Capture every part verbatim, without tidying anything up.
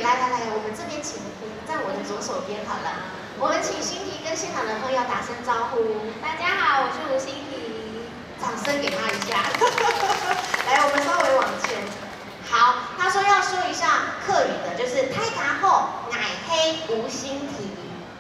来来来，我们这边请你在我的左手边好了。我们请心提跟现场的朋友打声招呼。 大家好，我是吴心提， 掌声给他一下。来，我们稍微往前。好，他说要说一下客语的，就是胎嘎后奶黑吴心提。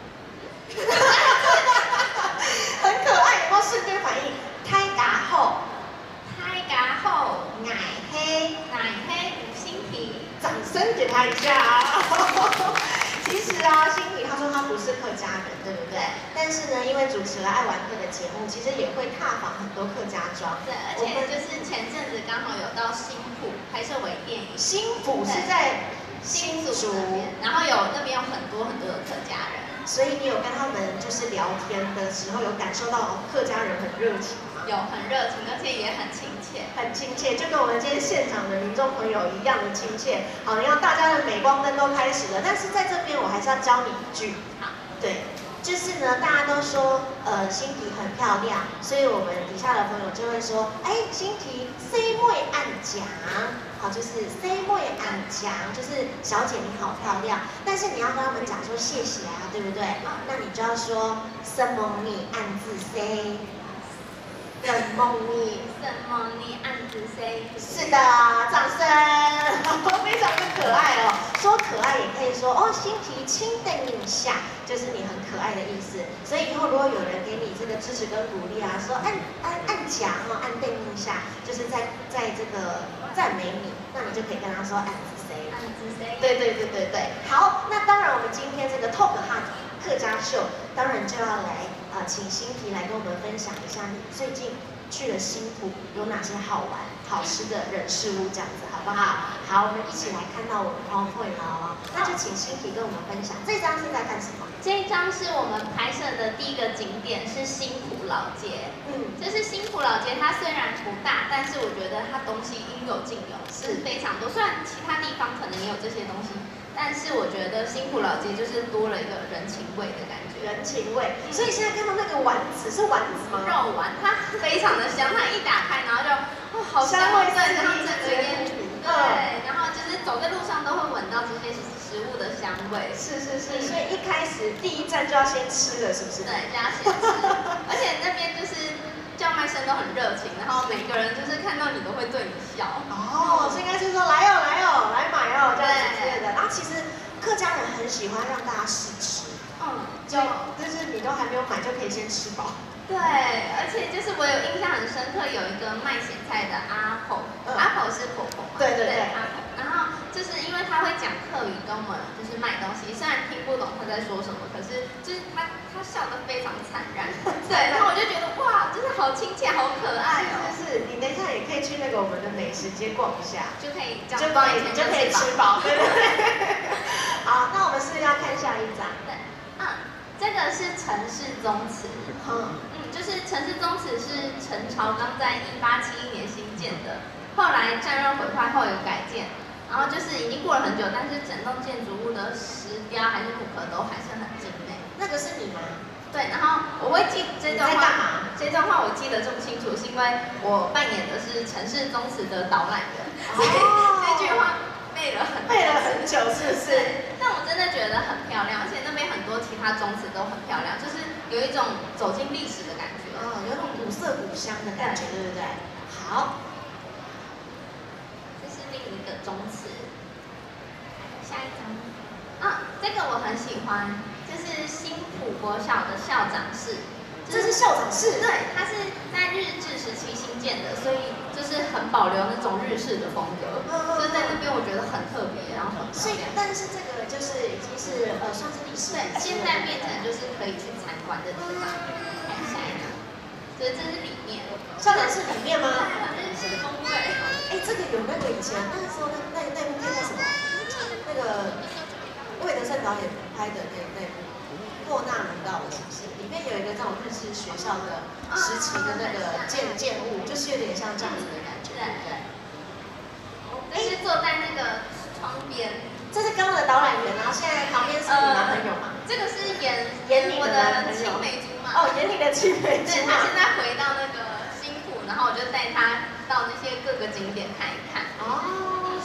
很可爱，有没有瞬间反应？胎嘎后， 胎嘎后奶黑奶黑吴心提， 掌声给他一下。其实啊，心提他说他不是客家人，对不对？但是呢，因为主持了爱玩客的节目，其实也会踏访很多客家庄。 对，而且就是前阵子刚好有到新埔拍摄微电影。 新埔是在新竹那边，然后有那边有很多很多的客家人。 所以你有跟他们就是聊天的时候，有感受到客家人很热情吗？ 有，很热情，而且也很亲切。 很亲切，就跟我们今天现场的民众朋友一样的亲切。好，让大家的镁光灯都开始了，但是在这边我还是要教你一句。 好， 对，就是呢，大家都说呃心提很漂亮，所以我们底下的朋友就会说，哎，心提 C 妹暗讲。好，就是 C 妹暗讲，就是小姐你好漂亮，但是你要跟他们讲说谢谢啊，对不对？那你就要说什么你暗自 C， 什么你什么你暗自 C？ 是的，掌声，非常的可爱哦。说可爱也可以说哦，心提轻的印象，就是你很可爱的意思。所以以后如果有人给你这个支持跟鼓励啊，说按按按奖哦，按定一下，就是在在这个赞美你，那你就可以跟他说按自 C。 暗自 C。 对对对对对。好，那当然我们今天这个 Talk Hut 客家秀，当然就要来呃，请心提来跟我们分享一下你最近去了新埔有哪些好玩、好吃的人事物，这样子好不好？好，我们一起来看到我们 PowerPoint 哦。那就请心提跟我们分享，这张是在干什么？ 这一张是我们拍摄的第一个景点，是新埔老街。嗯，就是新埔老街，它虽然不大，但是我觉得它东西应有尽有，是非常多。虽然其他地方可能也有这些东西，但是我觉得新埔老街就是多了一个人情味的感觉。 人情味。所以现在看到那个丸子是丸子吗？ 肉丸，它非常的香，它一打开，然后就哦好香味对，然后整个烟，对，然后就是走在路上都会闻到这些食物的香味。 是是是，所以一开始第一站就要先吃了，是不是？ 对，就要先吃，而且那边就是叫卖声都很热情，然后每个人就是看到你都会对你笑。 哦，所以应该是说来哦来哦来买哦这样子之类的。然后其实客家人很喜欢让大家试吃。嗯，就就是你都还没有买就可以先吃饱。 对，而且就是我有印象很深刻，有一个卖咸菜的阿婆，嗯、阿婆是婆婆嘛， 对对对， 阿婆。然后就是因为他会讲客语跟我们就是卖东西，虽然听不懂他在说什么，可是就是他他笑得非常灿然。对，然后我就觉得哇，真的好亲切，好可爱哦。 是是，你等一下也可以去那个我们的美食街逛一下， 就可以就可以就可以吃饱，对不对？好，那我们是不是要看下一张？ 对。这个是陈氏宗祠，嗯嗯，就是陈氏宗祠是陈朝刚在一八七一年新建的，后来战乱毁坏后有改建，然后就是已经过了很久，但是整栋建筑物的石雕还是木刻都还是很精美。 那个是你吗？ 对，然后我会记这段话， 这段话我记得这么清楚，是因为我扮演的是陈氏宗祠的导览员，所以这句话背了很背了很久，是不是？ 但我真的觉得很漂亮，而且那边很多其他宗祠都很漂亮，就是有一种走进历史的感觉。 哦，有种古色古香的感觉，对不对？好， 这是另一个宗祠。下一张。啊，这个我很喜欢，就是新埔国小的校长室。 这是校长室。 对，它是在日治时期新建的，所以就是很保留那种日式的风格。嗯、就是在那边我觉得很特别，然后很漂亮。 但是这个就是已经是呃算是历史。 对，现在变成就是可以去参观的地方。看下一张，所以这是里面。 校长室里面吗？ 日式风味。 哎，这个有那个以前那个时候那那那部片叫什么？那个魏德胜导演拍的那那部。莫纳门道的是不是？里面有一个这种日式学校的时期的那个建建物，就是有点像这样子的感觉。 对对。这是坐在那个窗边。 这是刚刚的导览员，然后现在旁边是你男朋友吗？ 这个是演演你的青梅竹马。 哦，演你的青梅竹马。 对，他现在回到那个新埔，然后我就带他到那些各个景点看一看。 哦。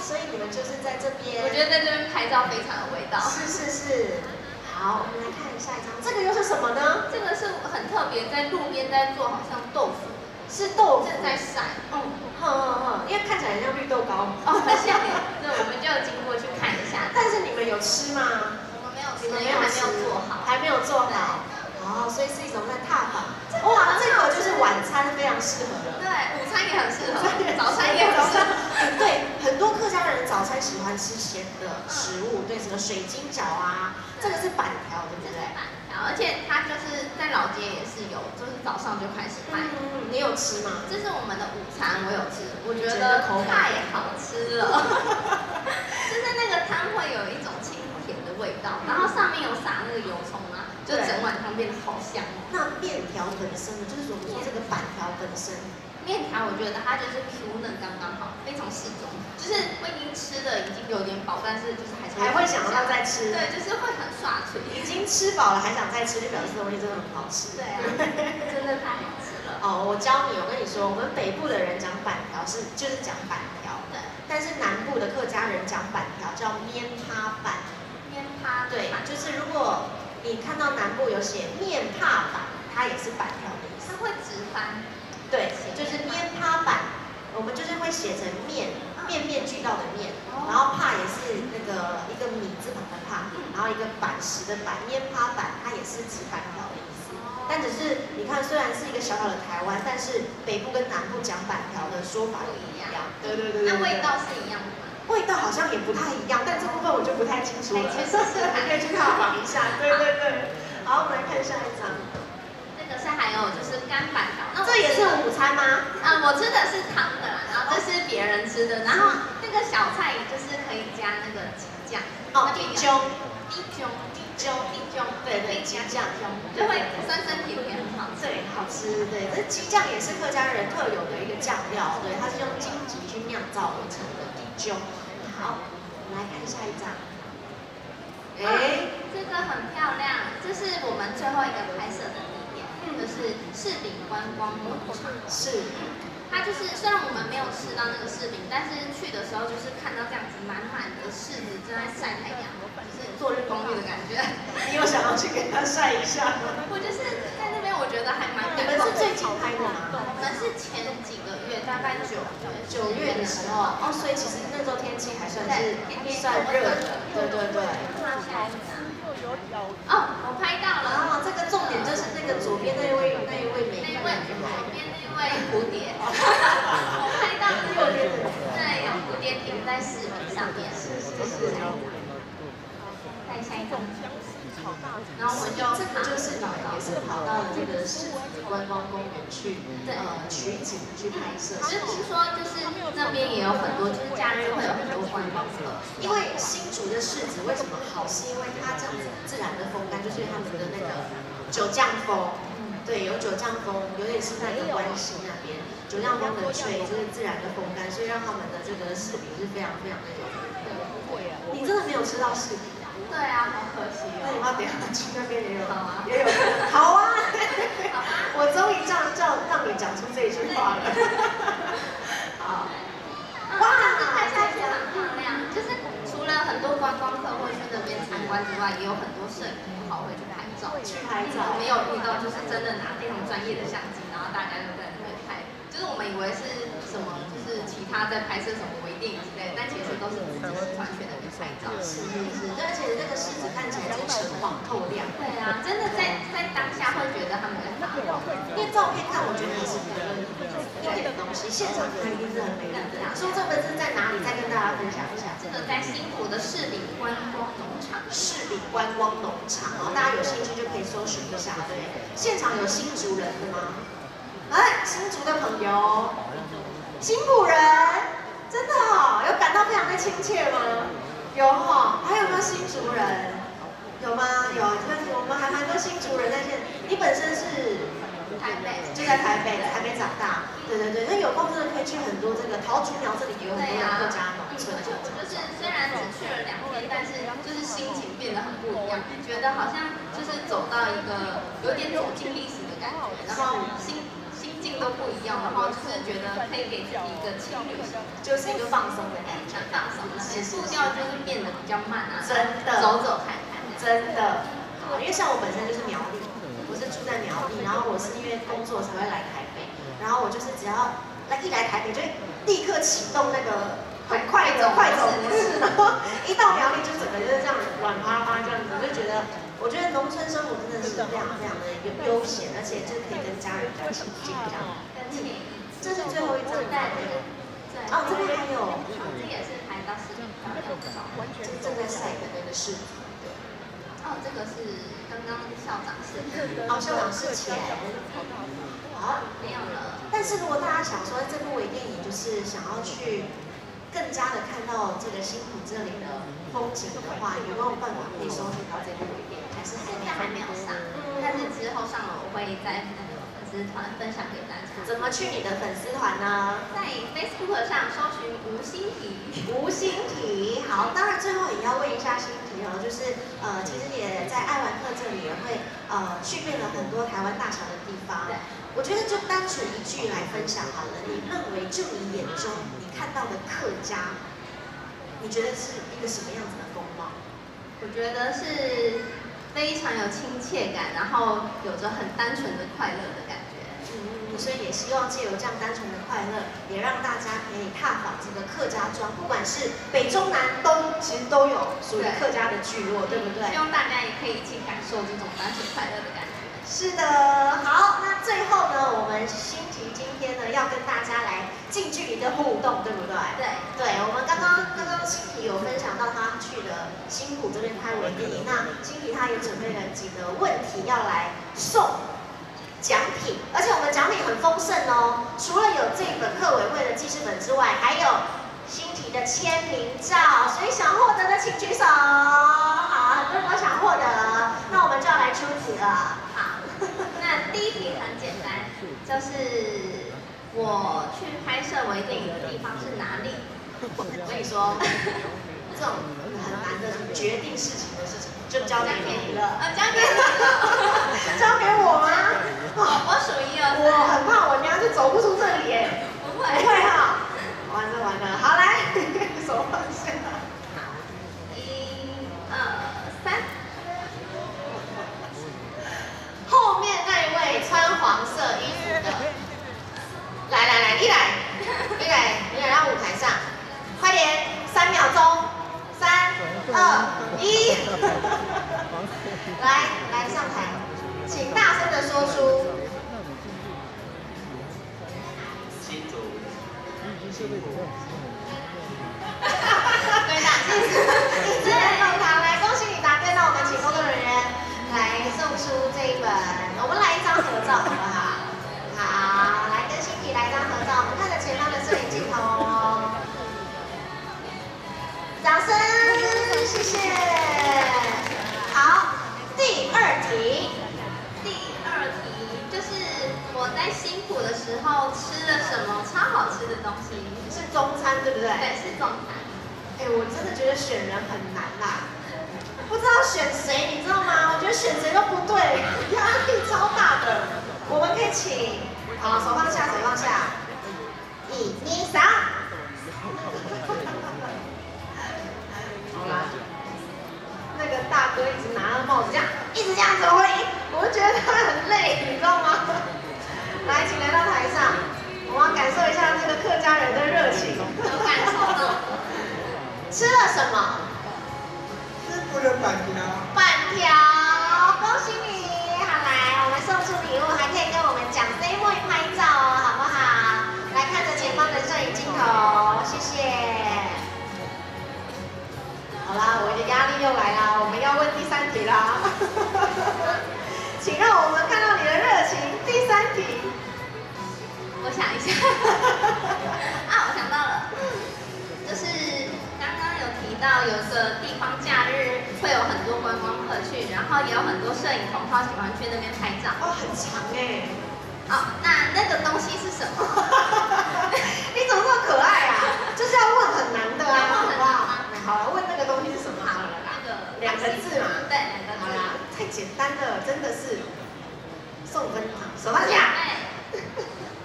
所以你们就是在这边。 我觉得在这边拍照非常有味道。 是是是。好，我们来看下一张，这个又是什么呢？ 这个是很特别，在路边在做，好像豆腐。 是豆腐。 正在晒。 嗯，哼哼哼，因为看起来像绿豆糕。 哦，很像。对，我们就有经过去看一下。 但是你们有吃吗？ 我们没有吃，因为还没有做好。 还没有做好。哦，所以是一种在踏访。哇，这个就是晚餐非常适合的。 对，午餐也很适合，早餐也很适合。 对，很多客家人早餐喜欢吃咸的食物，对，什么水晶饺啊，这个是板条，对不对？ 板条，而且它就是在老街也是有，就是早上就开始卖。 嗯，你有吃吗？ 这是我们的午餐，我有吃，我觉得太好吃了。就是那个汤会有一种清甜的味道，然后上面有撒那个油葱啊。就整碗汤变得好香哦。 那面条本身呢，就是我们说这个板条本身， 面条我觉得它就是 Q 嫩刚刚好，非常适中。就是我已经吃的已经有点饱，但是就是还是还会想要再吃。 对，就是会很刷嘴。 已经吃饱了还想再吃，就表示这东西真的很好吃。 对啊，真的太好吃了。 哦，我教你，我跟你说，我们北部的人讲板条是就是讲板条， 对。但是南部的客家人讲板条叫面趴板。 面趴。 对，就是如果。你看到南部有写面帕板，它也是板条的意思。 它会直翻。对， 就是面帕板，我们就是会写成面，面面俱到的面，然后帕也是那个一个米字旁的帕，然后一个板石的板，面帕板它也是直板条的意思。但只是你看，虽然是一个小小的台湾，但是北部跟南部讲板条的说法不一样。对对对对。 那味道是一样的吗？ 味道好像也不太一样，但这部分我就不太清楚了。可以去试试，还可以去踏访一下。对对对。好，我们来看下一张。 这个是还有就是干板条， 那这也是午餐吗？ 啊，我吃的是汤的啦，然后这是别人吃的，然后那个小菜就是可以加那个鸡酱。 哦，地姜。 地姜， 地姜，地姜，对对，鸡酱， 就会酸酸甜甜，很好吃。 对，好吃。对，这鸡酱也是客家人特有的一个酱料，对，它是用荆棘去酿造而成的地姜。好，我们来看下一张。 哎，这个很漂亮，这是我们最后一个拍摄的地点，就是柿饼观光农场。是，它就是虽然我们没有吃到那个柿饼，但是去的时候就是看到这样子满满的柿子正在晒太阳，就是做日光浴的感觉。 你有想要去给它晒一下吗？ 我就是在那边，我觉得还蛮感动的。 你们是最近拍的吗？ 我们是前几个月，大概九九月的时候，哦，所以其实那时候天气还算是算热的，对对对。 哦，我拍到了。 哦，这个重点就是那个左边那位那一位美女。 那位左边那位蝴蝶。我拍到了右边的。对，有蝴蝶停在柿饼上面。是是是。再下一张。然后我们就这个就是你们也是跑到了这个柿子观光公园去，呃，取景去拍摄。 是听说就是那边也有很多，就是假日会有很多观光客。 因为新竹的柿子为什么好？是因为它这样子自然的风干，就是他们的那个九降风，对，有九降风，有点是那个关西那边九降风的吹，就是自然的风干，所以让他们的这个柿饼是非常非常的有名的。你真的没有吃到柿饼？ 对啊，好可惜哦。 那你要等下去那边也有，也有，好啊。我终于叫叫让你讲出这句话了。好。 哇，这拍下去很漂亮。就是除了很多观光客会去那边参观之外，也有很多摄影朋友会去拍照。 去拍照。 没有遇到就是真的拿非常专业的相机，然后大家就在那边拍。就是我们以为是什么，就是其他在拍摄什么微电影之类的，但其实都是自己喜欢去那边拍照。 是是是，而且那个柿子看起来就橙黄透亮。 对啊，真的在在当下会觉得他们在发光。 因为照片看，我觉得还是比较一点的东西，现场看一定是很美丽的。说这个是在哪里？再跟大家分享一下。 这个在新竹的柿饼观光农场。 柿饼观光农场哦，大家有兴趣就可以搜寻一下。对，现场有新竹人的吗？哎，新竹的朋友，新埔人，真的哦，有感到非常的亲切吗？有哈、哦，还有没有新竹人？有吗？有，我们还蛮多新竹人在线。你本身是台北， 就在台北，台北长大。对对对，那有空真的可以去很多这个桃竹苗这里也有很多的客家农村。 就是虽然只去了两天，但是就是心情变得很不一样，觉得好像就是走到一个有点走进历史的感觉，然后心。新境都不一样，然后就是觉得可以给自己一个轻旅行， 就是一个放松的感觉， 放松，步调就是变得比较慢啊， 真的， 走走看看， 真的。因为像我本身就是苗栗，我是住在苗栗，然后我是因为工作才会来台北，然后我就是只要来一来台北就立刻启动那个。很快的快走模式，然后一到苗栗就整个就是这样软趴趴这样子，就觉得，我觉得农村生活真的是非常非常的悠悠闲，而且就可以跟家人比较亲近这样。这是最后一张吗？哦，这边还有， 这也是拍到视频上有照， 正在晒的那个视频。 哦，这个是刚刚校长室。 哦，校长室前。好， 没有了。 但是如果大家想说这部微电影就是想要去。更加的看到这个新埔这里的风景的话，有没有办法可以搜寻到这部微电影？还是现在还没有上，但是之后上了我会在那个粉丝团分享给大家。 怎么去你的粉丝团呢？ 在 Facebook 上搜寻吴欣缇。 吴欣缇，好，当然最后也要问一下欣缇哦，就是呃，其实也在爱玩客这里也会呃去遍了很多台湾大小的地方。对。我觉得就单纯一句来分享好了，你认为就你眼中你看到的客家，你觉得是一个什么样子的风貌？ 我觉得是非常有亲切感，然后有着很单纯的快乐的感觉。 嗯，所以也希望借由这样单纯的快乐，也让大家可以踏访这个客家庄，不管是北中南东，其实都有属于客家的聚落，对不对？ 希望大家也可以一起感受这种单纯快乐的感觉。 是的，好，那最后呢，我们欣缇今天呢要跟大家来近距离的互动，对不对？对，对，我们刚刚刚刚欣缇有分享到她去了新埔这边拍微电影，那欣缇她也准备了几个问题要来送奖品，而且我们奖品很丰盛哦，除了有这本客委会的记事本之外，还有欣缇的签名照，所以想获得的请举手。好，很多人都想获得，那我们就要来出题了。 那第一题很简单，就是我去拍摄微电影的地方是哪里？ 我跟你说，这种很难的决定事情的事情，就交给你了。 呃，交给你了。 交给我吗？ 我数一二三。 我很怕我娘是走不出这里耶。 不会。 不会哈。完了完了，好来，手放下。 一、二、三。 后面那一位穿黄色衣服的，来来来，你来，你来，你来到舞台上，快点，三秒钟，三、二、一，来来上台，请大声的说出。新竹。对的，一直在放糖，来恭喜你答对，那我们请工作人员来送出这一本，我们来一张合照好不好？好，来跟欣缇来一张合照，我们看着前方的摄影镜头哦，掌声，谢谢。好，第二题， 第二题就是我在新埔的时候吃了什么超好吃的东西？ 是中餐对不对？ 对，是中餐。 哎，我真的觉得选人很难啦。不知道选谁，你知道吗？我觉得选谁都不对，压力超大的。我们可以请，好，手放下，手放下，一、二、三。好啦，那个大哥一直拿着帽子这样，一直这样子回应，我就觉得他很累，你知道吗？来，请来到台上，我们要感受一下这个客家人的热情。 有感受到。 吃了什么？ 不能板条， 板条，恭喜你！好来，我们送出礼物，还可以跟我们讲 say 会拍照哦，好不好？来看着前方的摄影镜头，谢谢。好啦，我的压力又来啦，我们要问第三题啦。请让我们看到你的热情。第三题， 我想一下。啊，我想到了，就是。到有个地方假日会有很多观光客去，然后也有很多摄影同好喜欢去那边拍照。 哦，很长哎。 哦，那那个东西是什么？ 你怎么这么可爱啊？就是要问很难的啊，好不好？好了，问那个东西是什么？好了啦，那个两个字嘛。 对，两个字。 好啦，太简单了，真的是送分糖，手放下。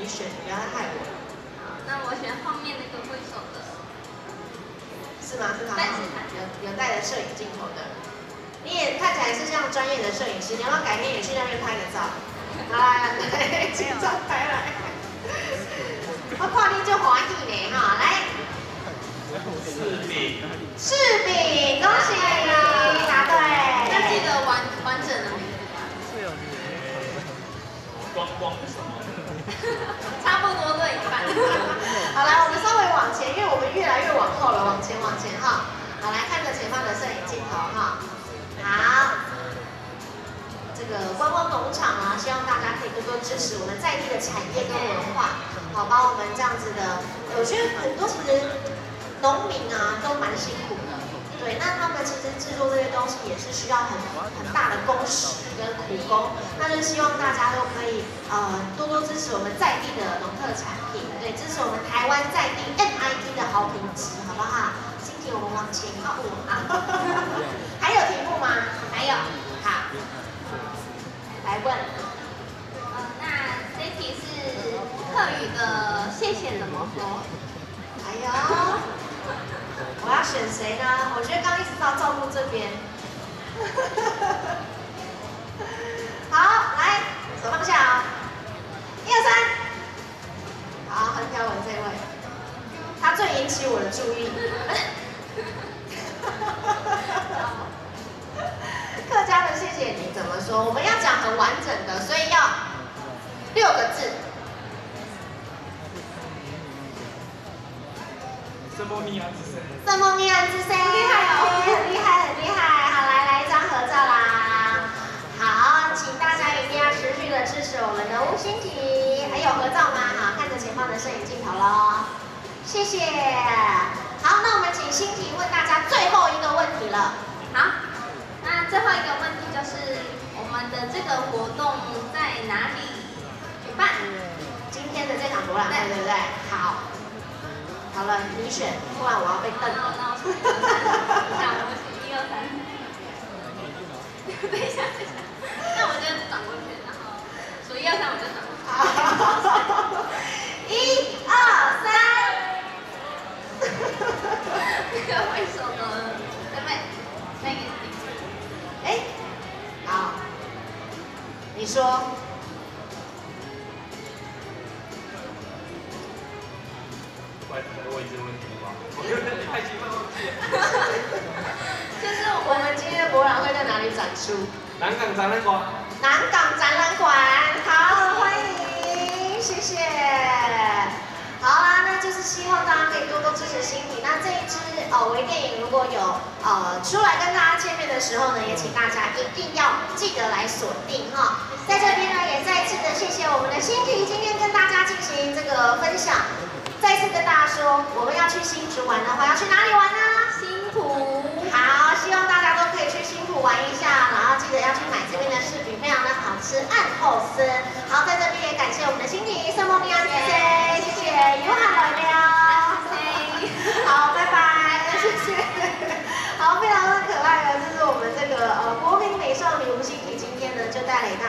你选，不要再害我了。 好，那我选后面那个挥手的。 是吗？是他但是他有有带着摄影镜头的，你也看起来是像专业的摄影师，你要不要改天也去那边拍个照？来来来，紧张拍来。我看你就欢喜呢哈，来。柿饼，柿饼，恭喜你答对。 要记得完完整的名字。 光光什么？ 差不多对一半。 好，来，我们稍微往前，因为我们越来越往后了，往前往前哈。好，来看着前方的摄影镜头哈。好，这个观光农场啊，希望大家可以多多支持我们在地的产业跟文化，好，把我们这样子的，我觉得很多其实农民啊都蛮辛苦的。对，那他们其实制作这些东西也是需要很很大的工时跟苦工，那就希望大家都可以呃多多支持我们在地的农特产品，对，支持我们台湾在地 M I T 的好品质，好不好？今天我们往前靠我啊！还有题目吗？ 还有， 好，来问。 呃，那这题是客语的谢谢怎么说？ 哎呦。我要选谁呢？我觉得刚一直到照顾这边。好，来，手放下啊、哦！一二三。好，横条纹这位，他最引起我的注意。客家的谢谢你怎么说？我们要讲很完整的，所以要六个字。 什么你啊？ 什么你啊？是谁？厉害哦，很厉害，很厉害。好，来来一张合照啦。好，请大家一定要持续的支持我们的吴欣婷。还有合照吗？好，看着前方的摄影镜头喽。谢谢。好，那我们请欣婷问大家最后一个问题了。 好，那最后一个问题就是我们的这个活动在哪里举办？ 今天的这场博览会，对不对？好。好了，你选，不然我要被瞪了。 那我选一二三，我选一二三。等一下，等一下，那我就转过去，然后数一二三，我就转过去。 好，一二三。 那个挥手的，对不对？那个是。 哎，好，你说。 我已经问题了吧？我有点太兴奋忘记了。 就是我们今天的博览会在哪里展出？ 南港展览馆。 南港展览馆，好，欢迎，谢谢。好啦，那就是希望大家可以多多支持新品。那这一支呃微电影如果有呃出来跟大家见面的时候呢，也请大家一定要记得来锁定哈。在这边呢，也再次的谢谢我们的新品今天跟大家进行这个分享。再次跟大家说，我们要去新竹玩的话，要去哪里玩呢？